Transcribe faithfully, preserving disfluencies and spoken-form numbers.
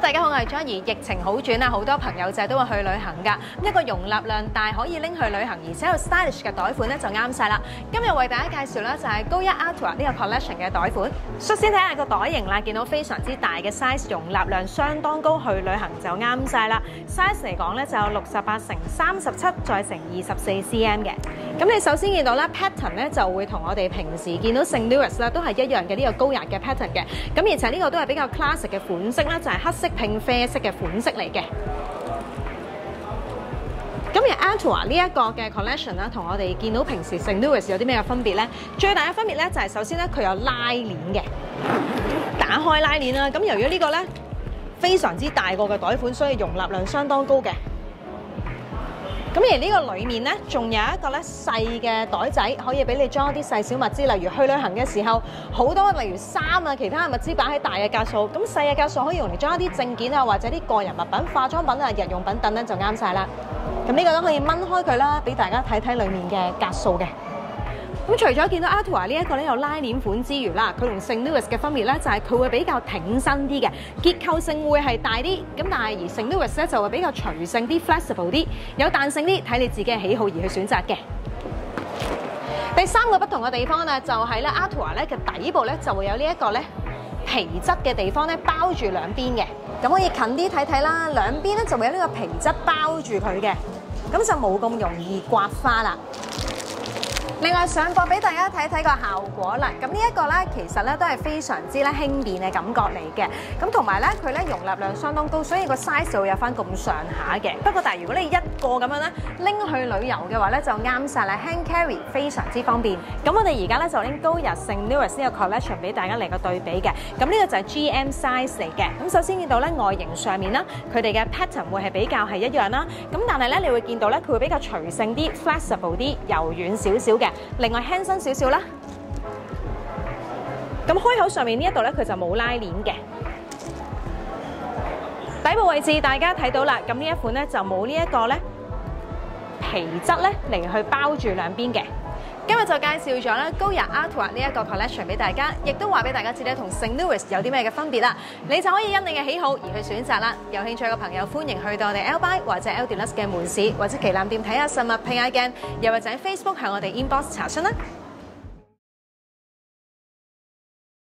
大家好，我係 Johnny。疫情好轉啦，好多朋友仔都會去旅行㗎。一個容納量大，可以拎去旅行，而且有 stylish 嘅袋款咧就啱晒啦。今日為大家介紹咧就係高一 Artwa 呢個 collection 嘅袋款。率先睇下個袋型啦，見到非常之大嘅 size， 容納量相當高，去旅行就啱晒啦。size 嚟講咧就有六十八乘三十七再乘二十四 cm 嘅。咁你首先見到咧 pattern 咧就會同我哋平時見到 Saint Louis 咧都係一樣嘅呢個高雅嘅 pattern 嘅。咁而且呢個都係比較 classic 嘅款式啦，就係黑色拼啡色嘅款式嚟嘅。咁而 Artwa 呢一個嘅 collection 啦，同我哋見到平時 Saint Louis 有啲咩嘅分別咧？最大嘅分別咧就係首先咧佢有拉鏈嘅，打開拉鏈啦。咁由於呢個咧非常之大個嘅袋款，所以容納量相當高嘅。咁而呢個裏面咧，仲有一個咧細嘅袋仔，可以俾你裝一啲細小物資，例如去旅行嘅時候，好多例如衫啊、其他嘅物資擺喺大嘅格數，咁細嘅格數可以用嚟裝一啲證件啊，或者啲個人物品、化妝品啊、日用品等等就啱晒啦。咁呢個都可以掹開佢啦，俾大家睇睇裡面嘅格數嘅。咁除咗見到 Artwa 呢一個咧有拉鏈款之餘啦，佢同 Saint Louis 嘅分別咧就係佢會比較挺身啲嘅，結構性會係大啲。咁但係而 Saint Louis 咧就會比較隨性啲 flexible 啲，有彈性啲，睇你自己嘅喜好而去選擇嘅。第三個不同嘅地方咧就係咧 Artwa 咧嘅底部咧就會有呢一個咧皮質嘅地方咧包住兩邊嘅。咁可以近啲睇睇啦，兩邊咧就會有呢個皮質包住佢嘅，咁就冇咁容易刮花啦。另外上貨俾大家睇睇個效果啦，咁呢一個咧其實咧都係非常之咧輕便嘅感覺嚟嘅，咁同埋咧佢咧容納量相當高，所以個 size 就會有翻咁上下嘅。不過但係如果你一個咁樣咧拎去旅遊嘅話咧就啱晒啦 ，hand carry 非常之方便。咁我哋而家咧就拎高日 Saint Louis 呢個 collection 俾大家嚟個對比嘅。咁呢個就係 G M size 嚟嘅。咁首先見到咧外形上面啦，佢哋嘅 pattern 會係比較係一樣啦。咁但係咧你會見到咧佢會比較隨性啲 ，flexible 啲，柔軟少少嘅。另外輕身少少啦，咁開口上面呢一度咧，佢就冇拉鏈嘅。底部位置大家睇到啦，咁呢一款咧就冇呢一個咧皮質咧嚟去包住兩邊嘅。今日就介紹咗咧高日 Artwa 呢一個 collection 俾大家，亦都話俾大家知咧同 Saint Louis 有啲咩嘅分別啦。你就可以因你嘅喜好而去選擇啦。有興趣嘅朋友歡迎去到我哋 L-Buy 或者 L Deluxe 嘅門市或者旗艦店睇下實物、拼下鏡，又或者喺 Facebook 向我哋 inbox 查詢啦。